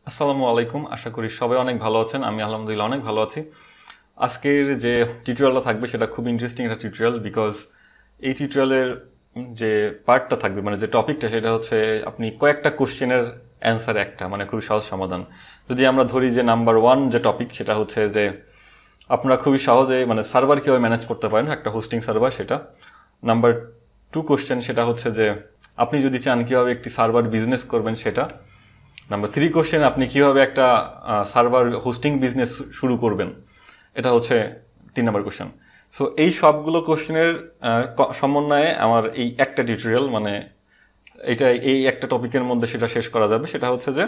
আসসালামু আলাইকুম। আশা করি সবাই অনেক ভালো আছেন। আমি আলহামদুলিল্লাহ অনেক ভালো আছি। আজকের যে টিউটোরিয়ালটা থাকবে সেটা খুব ইন্টারেস্টিং একটা টিউটোরিয়াল, বিকজ এই টিউটোরিয়ালের যে পার্টটা থাকবে, মানে যে টপিকটা, সেটা হচ্ছে আপনি কয়েকটা কোশ্চেনের অ্যান্সার একটা, মানে খুবই সহজ সমাধান। যদি আমরা ধরি যে নাম্বার 1 যে টপিক, সেটা হচ্ছে যে আপনারা খুবই সহজে মানে সার্ভার কীভাবে ম্যানেজ করতে পারেন, একটা হোস্টিং সার্ভার, সেটা। নাম্বার 2 কোশ্চেন, সেটা হচ্ছে যে আপনি যদি চান কীভাবে একটি সার্ভার বিজনেস করবেন, সেটা। নাম্বার 3 কোশ্চেন, আপনি কিভাবে একটা সার্ভার হোস্টিং বিজনেস শুরু করবেন, এটা হচ্ছে 3 নম্বর কোশ্চেন। সো এই সবগুলো কোশ্চেনের সমন্বয়ে আমার এই একটা টিউটোরিয়াল, মানে এই একটা টপিকের মধ্যে সেটা শেষ করা যাবে। সেটা হচ্ছে যে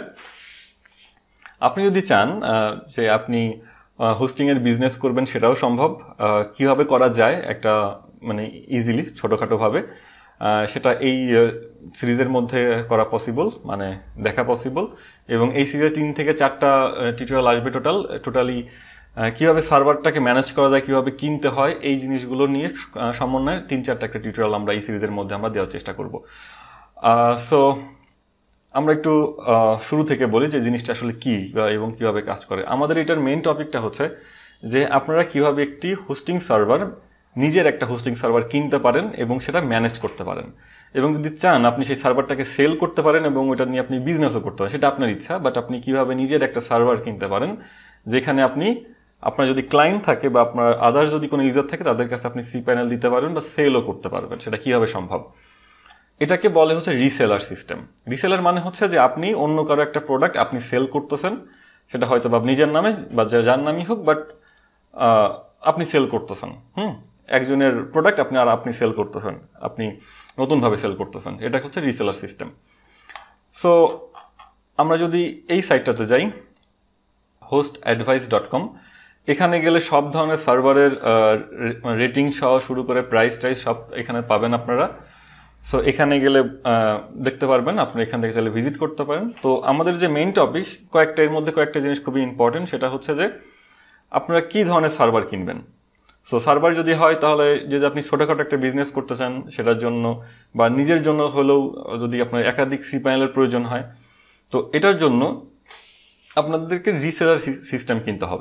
আপনি যদি চান যে আপনি হোস্টিংয়ের বিজনেস করবেন, সেটাও সম্ভব। কিভাবে করা যায় একটা মানে ইজিলি ছোটোখাটোভাবে, সেটা এই সিরিজের মধ্যে করা পসিবল, মানে দেখা পসিবল। এবং এই সিরিজে 3 থেকে 4টা টিউটোরিয়াল আসবে টোটালি কীভাবে সার্ভারটাকে ম্যানেজ করা যায়, কীভাবে কিনতে হয়, এই জিনিসগুলো নিয়ে সমন্বয়ে 3-4টা একটা টিউটোরিয়াল আমরা এই সিরিজের মধ্যে আমরা দেওয়ার চেষ্টা করব। সো আমরা একটু শুরু থেকে বলি যে জিনিসটা আসলে কী এবং কীভাবে কাজ করে। আমাদের এটার মেইন টপিকটা হচ্ছে যে আপনারা কীভাবে একটি হোস্টিং সার্ভার, নিজের একটা হোস্টিং সার্ভার কিনতে পারেন এবং সেটা ম্যানেজ করতে পারেন, এবং যদি চান আপনি সেই সার্ভারটাকে সেল করতে পারেন এবং ওটা নিয়ে আপনি বিজনেসও করতে পারেন, সেটা আপনার ইচ্ছা। বাট আপনি কীভাবে নিজের একটা সার্ভার কিনতে পারেন, যেখানে আপনার যদি ক্লায়েন্ট থাকে বা আপনার আদার্স যদি কোনো ইউজার থাকে, তাদের কাছে আপনি সি প্যানেল দিতে পারবেন বা সেলও করতে পারবেন, সেটা কীভাবে সম্ভব। এটাকে বলে হচ্ছে রিসেলার সিস্টেম। রিসেলার মানে হচ্ছে যে আপনি অন্য কারো একটা প্রোডাক্ট আপনি সেল করতেছেন, সেটা হয়তো বা নিজের নামে বা যার নামই হোক, বাট আপনি সেল করতেছেন। একজনের প্রোডাক্ট আপনি সেল করতেছেন, আপনি নতুনভাবে সেল করতেছেন, এটা হচ্ছে রিসেলার সিস্টেম। সো আমরা যদি এই সাইটটাতে যাই, hostadvice.com, এখানে গেলে সব ধরনের সার্ভারের রেটিং সহ শুরু করে প্রাইস টাইস সব এখানে পাবেন আপনারা। সো এখানে গেলে দেখতে পারবেন, আপনি এখান থেকে চাইলে ভিজিট করতে পারেন। তো আমাদের যে মেইন টপিক, এর মধ্যে কয়েকটা জিনিস খুবই ইম্পর্টেন্ট, সেটা হচ্ছে যে আপনারা কী ধরনের সার্ভার কিনবেন। সো সার্ভার যদি হয়, তাহলে যদি আপনি ছোটোখাটো একটা বিজনেস করতে চান সেটার জন্য, বা নিজের জন্য হলেও যদি আপনার একাধিক সি প্যানেলের প্রয়োজন হয়, তো এটার জন্য আপনাদেরকে রিসেলার সিস্টেম কিনতে হবে।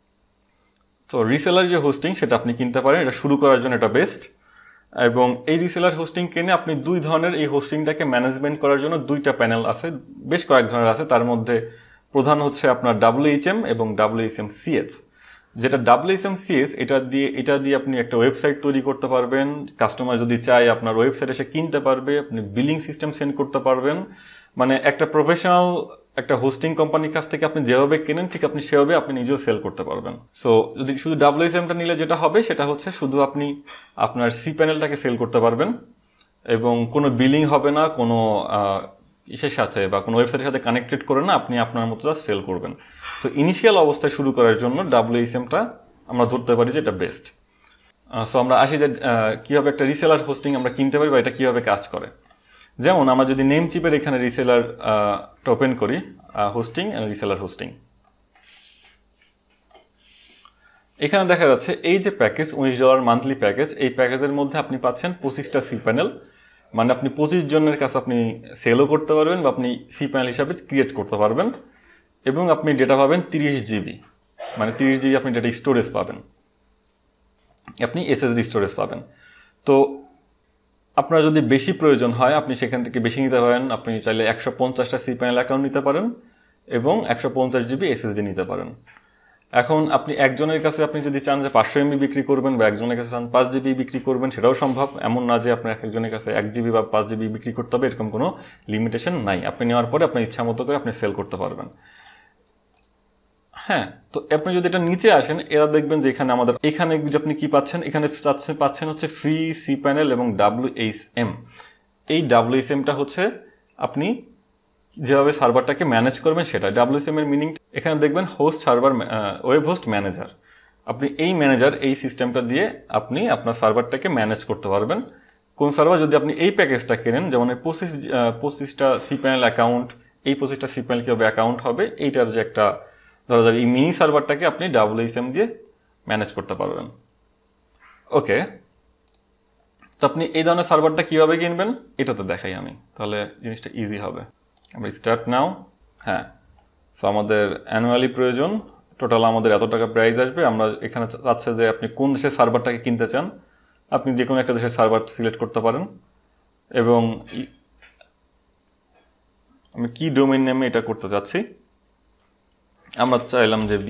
তো রিসেলার যে হোস্টিং, সেটা আপনি কিনতে পারেন, এটা শুরু করার জন্য এটা বেস্ট। এবং এই রিসেলার হোস্টিং কিনে আপনি 2 ধরনের এই হোস্টিংটাকে ম্যানেজমেন্ট করার জন্য 2টা প্যানেল আছে, বেশ কয়েক ধরনের আছে। তার মধ্যে প্রধান হচ্ছে আপনার WHM এবং WHM-CS। যেটা WHM-CS, এটা দিয়ে আপনি একটা ওয়েবসাইট তৈরি করতে পারবেন। কাস্টমার যদি চায় আপনার ওয়েবসাইট এসে কিনতে পারবে, আপনি বিলিং সিস্টেম সেন্ড করতে পারবেন। মানে একটা প্রফেশনাল একটা হোস্টিং কোম্পানির কাছ থেকে আপনি যেভাবে কেনেন, ঠিক আপনি সেভাবে আপনি নিজেও সেল করতে পারবেন। সো যদি শুধু WHM-টা নিলে যেটা হবে, সেটা হচ্ছে শুধু আপনি আপনার সি প্যানেলটাকে সেল করতে পারবেন এবং কোনো বিলিং হবে না, কোনো ইসের সাথে বা কোনো ওয়েবসাইটের সাথে কানেক্টেড করে না, আপনি আপনার মতো জাস্ট সেল করবেন। তো ইনিশিয়াল অবস্থায় শুরু করার জন্য WHM-টা আমরা ধরতে পারি যে এটা বেস্ট। সো আমরা আসি যে কীভাবে একটা রিসেলার হোস্টিং আমরা কিনতে পারি বা এটা কীভাবে কাজ করে। যেমন আমরা যদি নেম চিপের এখানে রিসেলার ওপেন করি, হোস্টিং অ্যান্ড রিসেলার হোস্টিং, এখানে দেখা যাচ্ছে এই যে প্যাকেজ $19 মান্থলি প্যাকেজ, এই প্যাকেজের মধ্যে আপনি পাচ্ছেন 25টা সি প্যানেল। মানে আপনি 25 জনের কাছে আপনি সেলও করতে পারবেন বা আপনি সি প্যানেল হিসাবে ক্রিয়েট করতে পারবেন, এবং আপনি ডেটা পাবেন 30 GB, মানে 30 GB আপনি ডেটা স্টোরেজ পাবেন, আপনি SSD স্টোরেজ পাবেন। তো আপনার যদি বেশি প্রয়োজন হয়, আপনি সেখান থেকে বেশি নিতে পারেন। আপনি চাইলে 150টা সি প্যানেল অ্যাকাউন্ট নিতে পারেন এবং 150 GB SSD নিতে পারেন। এখন আপনি একজনের কাছে আপনি যদি চান যে 500 MB বিক্রি করবেন, বা একজনের কাছে চান 5 GB বিক্রি করবেন, সেটাও সম্ভব। এমন না যে আপনার একজনের কাছে 1 GB বা 5 GB বিক্রি করতে হবে, এরকম কোনো লিমিটেশন নাই। আপনি নেওয়ার পরে আপনার ইচ্ছা মতো করে আপনি সেল করতে পারবেন। হ্যাঁ, তো আপনি যদি এটা নিচে আসেন, এরা দেখবেন যে এখানে আপনি কি পাচ্ছেন, এখানে পাচ্ছেন হচ্ছে ফ্রি সি প্যানেল এবং WHM। এই WHM-টা হচ্ছে আপনি যেভাবে সার্ভারটাকে ম্যানেজ করবেন সেটা। WHM এর মিনিং এখানে দেখবেন host server, web host manager. আপনি এই ম্যানেজার, এই সিস্টেমটা দিয়ে আপনি আপনার সার্ভারটাকে ম্যানেজ করতে পারবেন। কোন সার্ভার, যদি আপনি এই প্যাকেজটা কেনেন, যেমন 25টা সি প্যানেল অ্যাকাউন্ট, এই 25টা সি প্যানেল কীভাবে অ্যাকাউন্ট হবে, এইটার যে একটা ধরা যাবে, এই মিনি সার্ভারটাকে আপনি WHM দিয়ে ম্যানেজ করতে পারবেন। ওকে, তো আপনি এই ধরনের সার্ভারটা কীভাবে কিনবেন এটাতে দেখাই আমি, তাহলে জিনিসটা ইজি হবে। আমরা স্টার্ট নাও। হ্যাঁ, সো আমাদের অ্যানুয়ালি প্রয়োজন, টোটাল আমাদের এত টাকা প্রাইস আসবে। আমরা এখানে চাচ্ছে যে আপনি কোন দেশের সার্ভারটাকে কিনতে চান, আপনি যে কোনো একটা দেশের সার্ভার সিলেক্ট করতে পারেন, এবং আমি কি ডোমেইন নেমে এটা করতে চাচ্ছি, আমরা চাইলাম যে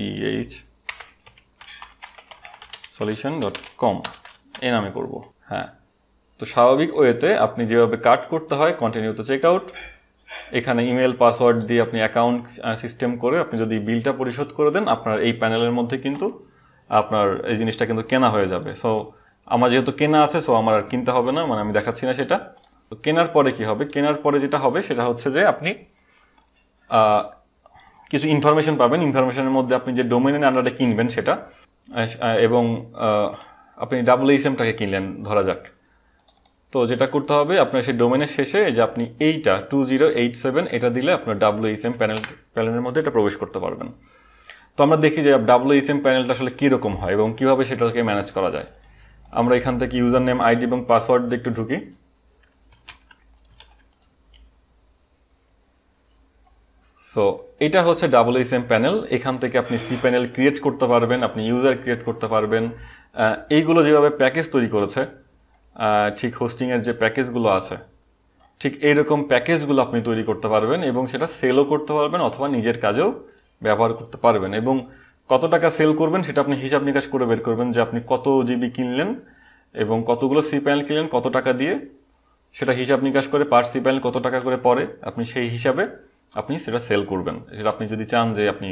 bhsolution.com এই নামে করব। হ্যাঁ, তো স্বাভাবিক ওয়েতে আপনি যেভাবে কাট করতে হয় কন্টিনিউ টু চেক আউট, এখানে ইমেল পাসওয়ার্ড দিয়ে আপনি অ্যাকাউন্ট সিস্টেম করে আপনি যদি বিলটা পরিশোধ করে দেন, আপনার এই প্যানেলের মধ্যে কিন্তু আপনার এই জিনিসটা কিন্তু কেনা হয়ে যাবে। সো আমার যেহেতু কেনা আছে, সো আমার আর কিনতে হবে না, মানে আমি দেখাচ্ছি না সেটা। তো কেনার পরে কি হবে, কেনার পরে যেটা হবে সেটা হচ্ছে যে আপনি কিছু ইনফরমেশন পাবেন। ইনফরমেশনের মধ্যে আপনি যে ডোমেইনের আন্ডারে কিনবেন সেটা, এবং আপনি WHMটাকে কিনলেন ধরা যাক। তো যেটা করতে হবে, আপনার সেই ডোমেনের শেষে যে আপনি এইটা 2087 এটা দিলে আপনার WHM প্যানেলের মধ্যে এটা প্রবেশ করতে পারবেন। তো আমরা দেখি যে WHM প্যানেলটা আসলে কীরকম হয় এবং কীভাবে সেটাকে ম্যানেজ করা যায়। আমরা এখান থেকে ইউজার নেম, আইডি এবং পাসওয়ার্ড দিয়ে একটু ঢুকি। সো এটা হচ্ছে WHM প্যানেল। এখান থেকে আপনি সি প্যানেল ক্রিয়েট করতে পারবেন, আপনি ইউজার ক্রিয়েট করতে পারবেন। এইগুলো যেভাবে প্যাকেজ তৈরি করেছে, ঠিক হোস্টিংয়ের যে প্যাকেজগুলো আছে, ঠিক এইরকম প্যাকেজগুলো আপনি তৈরি করতে পারবেন এবং সেটা সেলও করতে পারবেন অথবা নিজের কাজেও ব্যবহার করতে পারবেন। এবং কত টাকা সেল করবেন সেটা আপনি হিসাব নিকাশ করে বের করবেন যে আপনি কত জিবি কিনলেন এবং কতগুলো সি প্যানেল কিনলেন কত টাকা দিয়ে, সেটা হিসাব নিকাশ করে পার সি প্যানেল কত টাকা করে পড়ে আপনি সেই হিসাবে আপনি সেটা সেল করবেন। সেটা আপনি যদি চান যে আপনি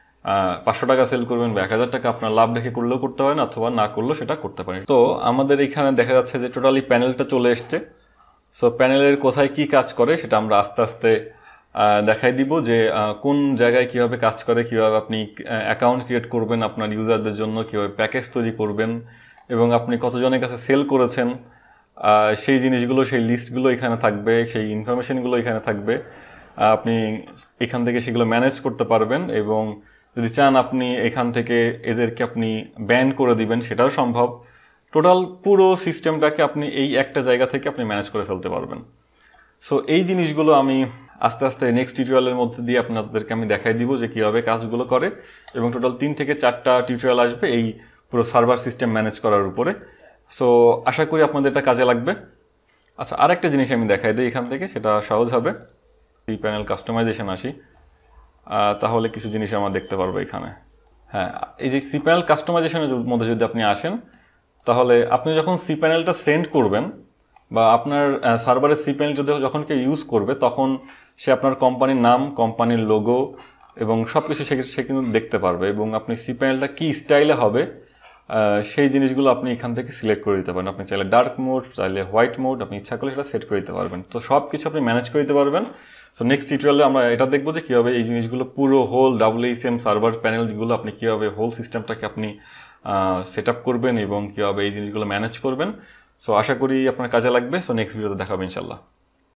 500 টাকা সেল করবেন বা 1000 টাকা আপনার লাভ রেখে করলেও করতে পারেন, অথবা না করলেও সেটা করতে পারেন। তো আমাদের এখানে দেখা যাচ্ছে যে টোটালি প্যানেলটা চলে এসছে। সো প্যানেলের কোথায় কি কাজ করে সেটা আমরা আস্তে আস্তে দেখাই দিব, যে কোন জায়গায় কিভাবে কাজ করে, কিভাবে আপনি অ্যাকাউন্ট ক্রিয়েট করবেন আপনার ইউজারদের জন্য, কিভাবে প্যাকেজ তৈরি করবেন এবং আপনি কতজনের কাছে সেল করেছেন সেই জিনিসগুলো, সেই লিস্টগুলো এখানে থাকবে, সেই ইনফরমেশনগুলো এখানে থাকবে। আপনি এখান থেকে সেগুলো ম্যানেজ করতে পারবেন এবং যদি চান আপনি এখান থেকে এদেরকে আপনি ব্যান করে দিবেন, সেটাও সম্ভব। টোটাল পুরো সিস্টেমটাকে আপনি এই একটা জায়গা থেকে আপনি ম্যানেজ করে ফেলতে পারবেন। সো এই জিনিসগুলো আমি আস্তে আস্তে নেক্সট টিউটোরিয়ালের মধ্যে দিয়ে আপনাদেরকে আমি দেখাই দিব যে কীভাবে কাজগুলো করে, এবং টোটাল 3 থেকে 4টা টিউটোরিয়াল আসবে এই পুরো সার্ভার সিস্টেম ম্যানেজ করার উপরে। সো আশা করি আপনাদের এটা কাজে লাগবে। আচ্ছা, আরেকটা জিনিস আমি দেখাই দিই এখান থেকে, সেটা সহজ হবে। সি প্যানেল কাস্টমাইজেশন আসি, তাহলে কিছু জিনিস আমরা দেখতে পারবো এখানে। হ্যাঁ, এই যে সি প্যানেল কাস্টমাইজেশনের মধ্যে যদি আপনি আসেন, তাহলে আপনি যখন সি প্যানেলটা সেন্ড করবেন বা আপনার সার্ভারের সি প্যানেল যখন কেউ ইউজ করবে, তখন সে আপনার কোম্পানির নাম, কোম্পানির লোগো এবং সব কিছু সে কিন্তু দেখতে পারবে, এবং আপনি সি প্যানেলটা কী স্টাইলে হবে সেই জিনিসগুলো আপনি এখান থেকে সিলেক্ট করে দিতে পারেন। আপনি চাইলে ডার্ক মোড, চাইলে হোয়াইট মোড, আপনি ইচ্ছা করলে সেটা সেট করে দিতে পারবেন। তো সব কিছু আপনি ম্যানেজ করে দিতে পারবেন। সো নেক্সট টিউটোরিয়ালে আমরা এটা দেখবো যে কীভাবে এই জিনিসগুলো পুরো হোল WHM সার্ভার প্যানেলগুলো আপনি কীভাবে হোল সিস্টেমটাকে আপনি সেট আপ করবেন এবং কীভাবে এই জিনিসগুলো ম্যানেজ করবেন। সো আশা করি আপনার কাজে লাগবে। সো নেক্সট ভিডিওতে দেখাবো ইনশাল্লাহ।